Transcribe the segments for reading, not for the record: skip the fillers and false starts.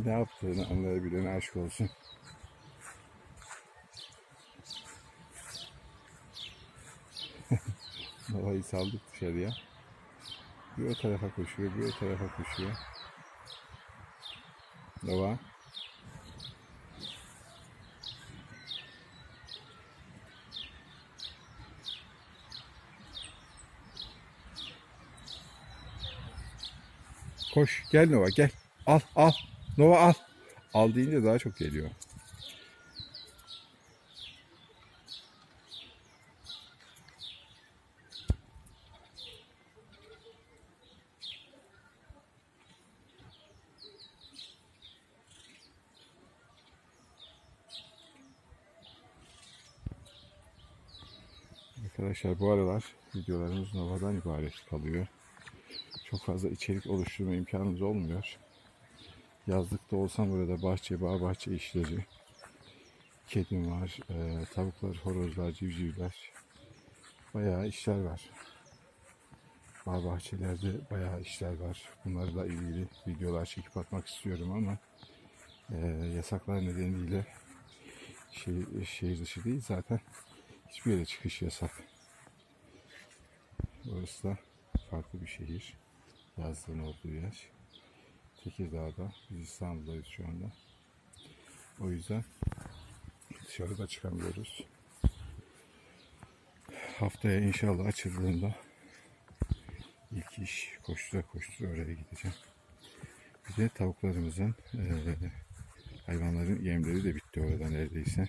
Ne yaptığını anlayabilene aşk olsun. Nova'yı saldık dışarıya. Bir o tarafa koşuyor, bir o tarafa koşuyor. Nova. Koş, gel Nova, gel. Al, al. Nova al. Al deyince daha çok geliyor. Arkadaşlar bu aralar videolarımız Nova'dan ibaret kalıyor. Çok fazla içerik oluşturma imkanımız olmuyor. Yazlıkta olsam burada bahçe, bağ bahçe işleri. Kedim var, tavuklar, horozlar, civcivler. Bayağı işler var. Bağ bahçelerde bayağı işler var. Bunlarla ilgili videolar çekip atmak istiyorum ama yasaklar nedeniyle şehir dışı değil zaten hiçbir yere çıkış yasak. Orası da farklı bir şehir. Yazlığın olduğu yer. Tekirdağ'da. Biz İstanbul'dayız şu anda. O yüzden dışarıda çıkamıyoruz. Haftaya inşallah açıldığında ilk iş koştura koştura oraya gideceğim. Bir de tavuklarımızın, hayvanların yemleri de bitti orada neredeyse.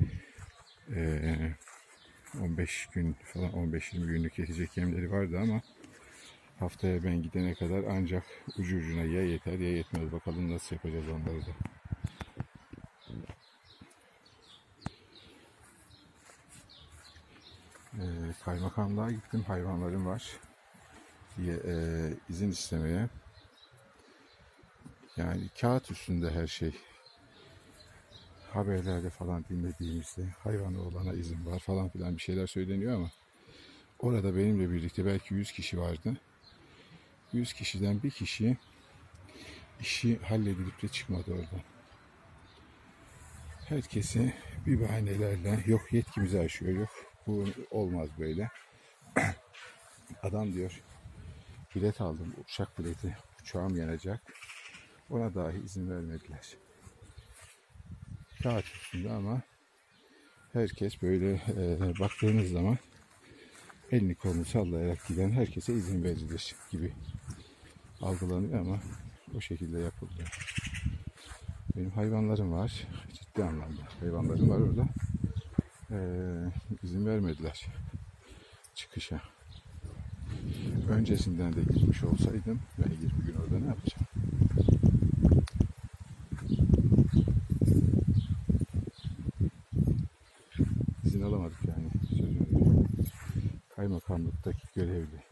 15 gün falan, 15-20 günlük yetecek yemleri vardı ama haftaya ben gidene kadar ancak ucu ucuna ya yeter ya yetmez. Bakalım nasıl yapacağız onları da. Kaymakamlığa gittim, hayvanlarım var diye izin istemeye. Yani kağıt üstünde her şey. Haberlerde falan dinlediğimizde hayvanı olana izin var falan filan bir şeyler söyleniyor ama orada benimle birlikte belki 100 kişi vardı. 100 kişiden bir kişi işi halledilip de çıkmadı oradan. Herkesi bir bahanelerle yok yetkimizi aşıyor, yok bu olmaz böyle. Adam diyor bilet aldım, uçak bileti, uçağım yanacak. Ona dahi izin vermediler. Kağıt üstünde ama herkes böyle baktığınız zaman elini kolunu sallayarak giden herkese izin verilir gibi algılanıyor ama o şekilde yapıldı. Benim hayvanlarım var. Ciddi anlamda hayvanlarım var orada. İzin vermediler çıkışa. Öncesinden de gitmiş olsaydım ben 20 gün orada ne yapacağım? İzin alamadık yani. Kaymakamlıktaki görevli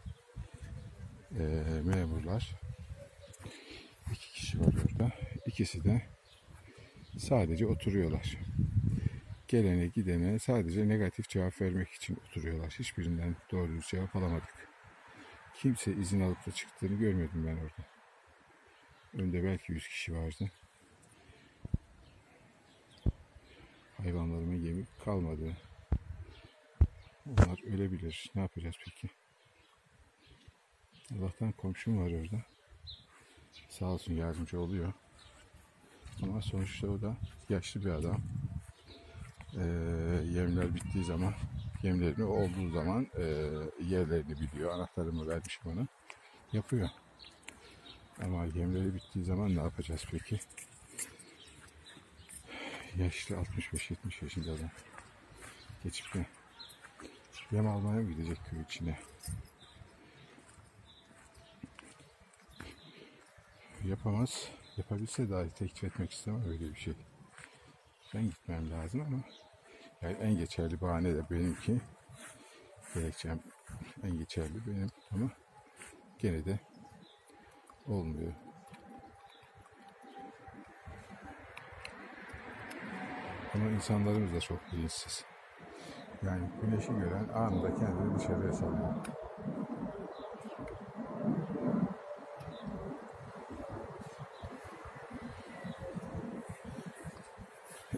memurlar 2 kişi var orada. İkisi de sadece oturuyorlar. Gelene gidene sadece negatif cevap vermek için oturuyorlar. Hiçbirinden doğru düz cevap alamadık. Kimse izin alıp da çıktığını görmedim ben orada. Önde belki 100 kişi vardı. Hayvanlarımın yemi kalmadı. Onlar ölebilir. Ne yapacağız peki? Allah'tan komşum var orada. Sağ olsun yardımcı oluyor. Ama sonuçta o da yaşlı bir adam. Yemler bittiği zaman, yemlerini olduğu zaman yerlerini biliyor. Anahtarımı vermişim ona. Yapıyor. Ama yemleri bittiği zaman ne yapacağız peki? Yaşlı 65-70 yaşında adam. Geçip de yem almaya mı gidecek köy içine? Yapamaz. Yapabilse dahi teklif etmek istemem öyle bir şey. Ben gitmem lazım ama yani en geçerli bahane de benimki. Gerekçem en geçerli benim ama gene de olmuyor. Ama insanlarımız da çok bilinçsiz. Yani güneşi gören anında kendini dışarıya salıyor.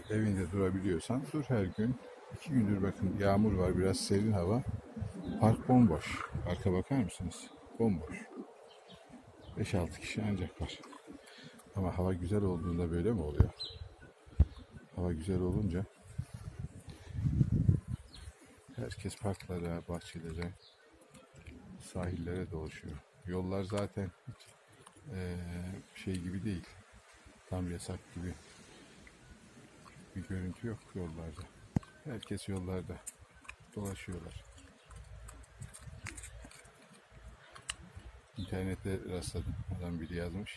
evinde durabiliyorsan dur her gün. 2 gündür bakın yağmur var, biraz serin hava. Park bomboş. Arka bakar mısınız? Bomboş. 5-6 kişi ancak var. Ama hava güzel olduğunda böyle mi oluyor? Hava güzel olunca herkes parklara, bahçelere, sahillere dolaşıyor. Yollar zaten şey gibi değil. Tam yasak gibi bir görüntü yok yollarda. Herkes yollarda dolaşıyorlar. İnternette rastladım. Adam biri yazmış.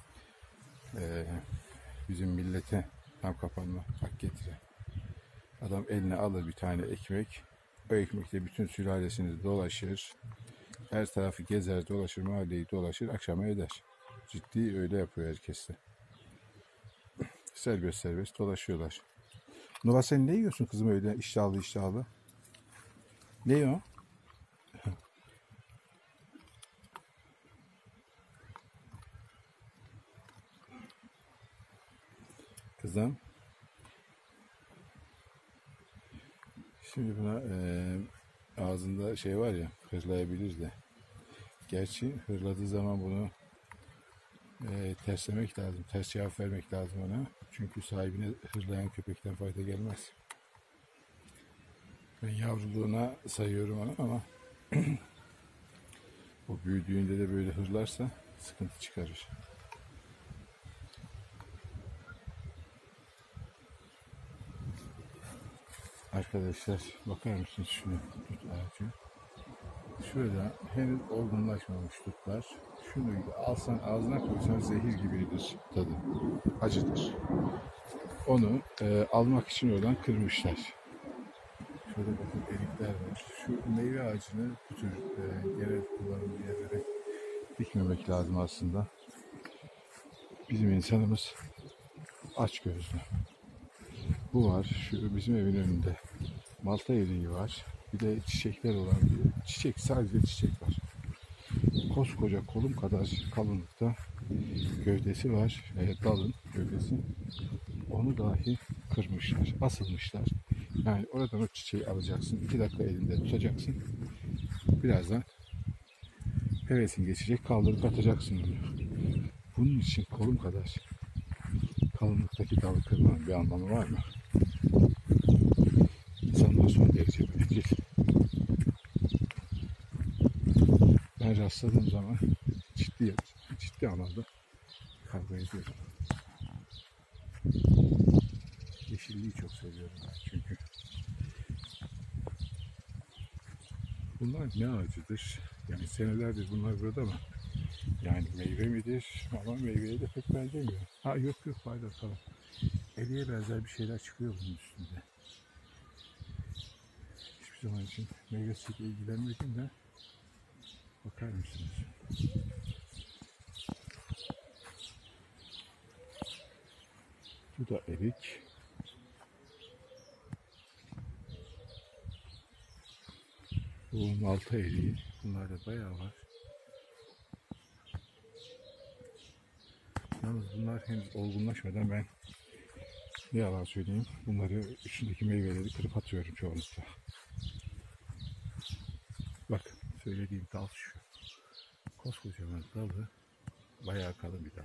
Bizim millete tam kapanma hak getire. Adam eline alır bir tane ekmek. O ekmekle bütün sülalesini dolaşır. Her tarafı gezer dolaşır, mahalleyi dolaşır, akşama eder. Ciddi öyle yapıyor herkes de. Serbest serbest dolaşıyorlar. Nova sen ne yiyorsun kızım öyle iştahlı iştahlı? Ne o? Kızım. Şimdi buna ağzında şey var ya hırlayabilir de. Gerçi hırladığı zaman bunu terslemek lazım. Ters cevap vermek lazım ona. Çünkü sahibine hırlayan köpekten fayda gelmez. Ben yavruluğuna sayıyorum onu ama o büyüdüğünde de böyle hırlarsa sıkıntı çıkarır. Arkadaşlar bakar mısınız şuna tut ağacı. Şurada henüz olgunlaşmamış tutlar. Şunu alsan ağzına koysan zehir gibidir tadı. Acıdır. Onu almak için oradan kırmışlar. Şurada bakın erikler var. Şu meyve ağacını bu tür genel kullanımlı yerlere dikmemek lazım aslında. Bizim insanımız açgözlü. Bu var. Şu bizim evin önünde. Malta eriği var. Bir de çiçekler olan bir çiçek, sadece çiçek var. Koskoca kolum kadar kalınlıkta gövdesi var. Dalın gövdesi. Onu dahi kırmışlar, asılmışlar. Yani oradan o çiçeği alacaksın. 2 dakika elinde tutacaksın. Birazdan hevesin geçecek, kaldırıp atacaksın onu. Bunun için kolum kadar kalınlıktaki dalı kırmanın bir anlamı var mı? İnsanlar son derece bencil. Ben rastladığım zaman ciddi anlamda kavga ediyorum. Yeşilliği çok seviyorum ben çünkü. Bunlar ne ağacıdır? Yani senelerdir bunlar burada ama yani meyve midir? Ama meyveye de pek benzemiyor. Ha yok pardon tamam. Eriye benzer bir şeyler çıkıyor bunun üstünde. Hiçbir zaman için meyvesiyle ilgilenmedim de bakar mısınız? Bu da erik. Bu malta eriği. Bunlar da bayağı var. Yalnız bunlar henüz olgunlaşmadan ben ne yalan söyleyeyim, bunları üstündeki meyveleri kırıp atıyorum çoğunlukla. Bak söylediğim dal şu. Koskocaman dalı, bayağı kalın bir dal.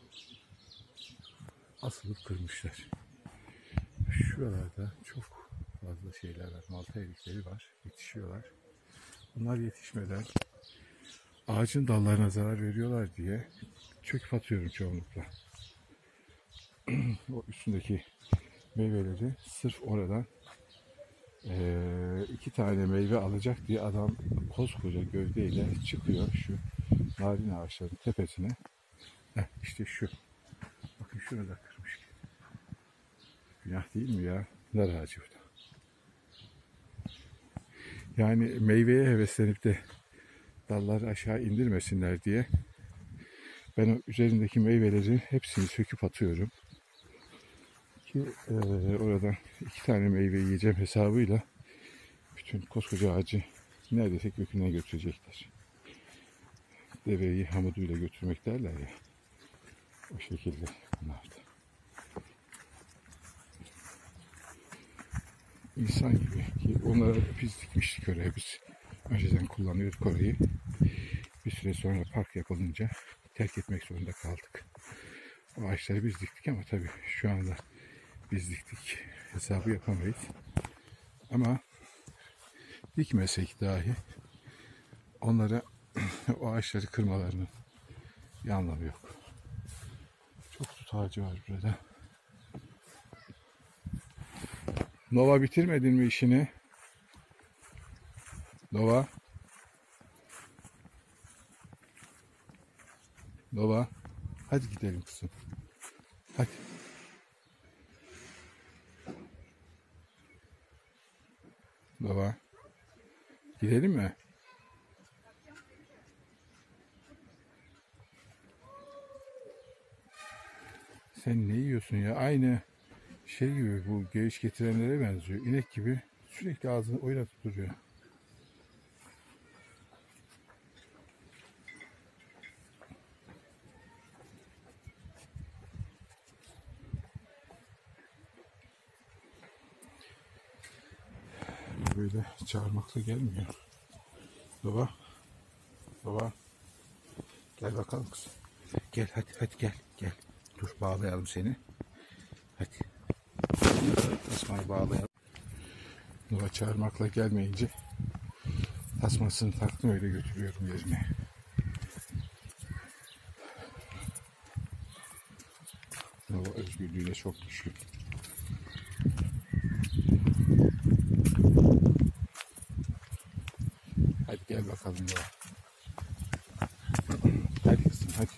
Asılıp kırmışlar. Şuralarda çok fazla şeyler var. Malta erikleri var. Yetişiyorlar. Bunlar yetişmeden ağacın dallarına zarar veriyorlar diye çöküp atıyorum çoğunlukla. O üstündeki meyveleri sırf oradan 2 tane meyve alacak diye adam koskoca gövdeyle çıkıyor şu narin ağaçların tepesine. İşte şu. Bakın şunu da kırmış. Günah değil mi ya? Nar ağacı bu da. Yani meyveye heveslenip de dalları aşağı indirmesinler diye ben o üzerindeki meyveleri hepsini söküp atıyorum. Ki oradan 2 tane meyve yiyeceğim hesabıyla bütün koskoca ağacı neredeyse köküne götürecekler. Deveyi hamuduyla götürmek derler ya. O şekilde bunlar da. İnsan gibi. Ki onlara biz dikmiştik oraya. Biz önceden kullanıyorduk orayı. Bir süre sonra park yapılınca terk etmek zorunda kaldık. O ağaçları biz diktik ama tabii şu anda biz diktik hesabı yapamayız. Ama dikmesek dahi onlara o ağaçları kırmalarının bir anlamı yok. Çok tut ağacı var burada. Nova, bitirmedin mi işini? Nova. Nova. Hadi gidelim kızım. Hadi. Nova. Gidelim mi? Sen ne yiyorsun ya? Aynı şey gibi, bu geviş getirenlere benziyor. İnek gibi sürekli ağzını oynatıp duruyor. Böyle çağırmakla gelmiyor. Baba. Baba. Gel bakalım kızım. Gel hadi gel. Gel. Dur bağlayalım seni. Hadi. Tasmayı bağlayalım. Nova çağırmakla gelmeyince tasmasını taktım, öyle götürüyorum yerine. Nova özgürlüğüne çok düşkün. Hadi gel bakalım Nova. Hadi kızım hadi.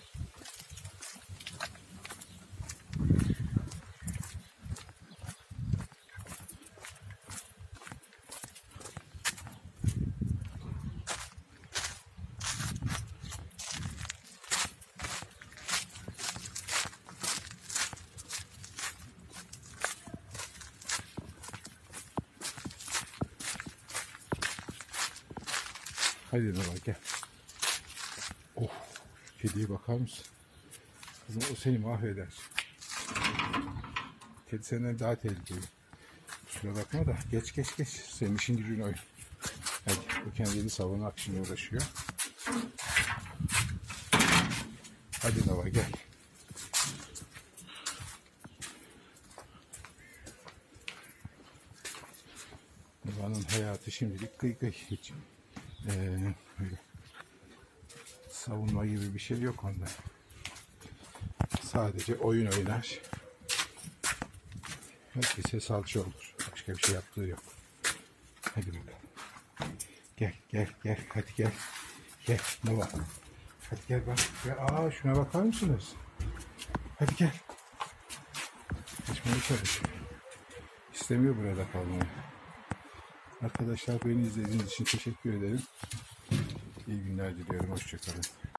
Hadi Nova gel. Oh, kediye bakar mısın? Kızım o seni mahveder. Kedi senden daha tehlikeli. Kusura bakma da geç. Senin işin gücün oyun. Hadi o kendini savunmak için uğraşıyor. Hadi Nova gel. Nova'nın hayatı şimdilik kıy. Hiç öyle savunma gibi bir şey yok onda. Sadece oyun oynar. Herkese salça olur. Başka bir şey yaptığı yok. Hadi bakalım. Gel. Hadi gel. Gel Nova. Hadi gel bak. Aa, şuna bakar mısınız? Hadi gel. Kaçmaya çalışıyor. İstemiyor burada kalmayı. Arkadaşlar, beni izlediğiniz için teşekkür ederim. İyi günler diliyorum. Hoşça kalın.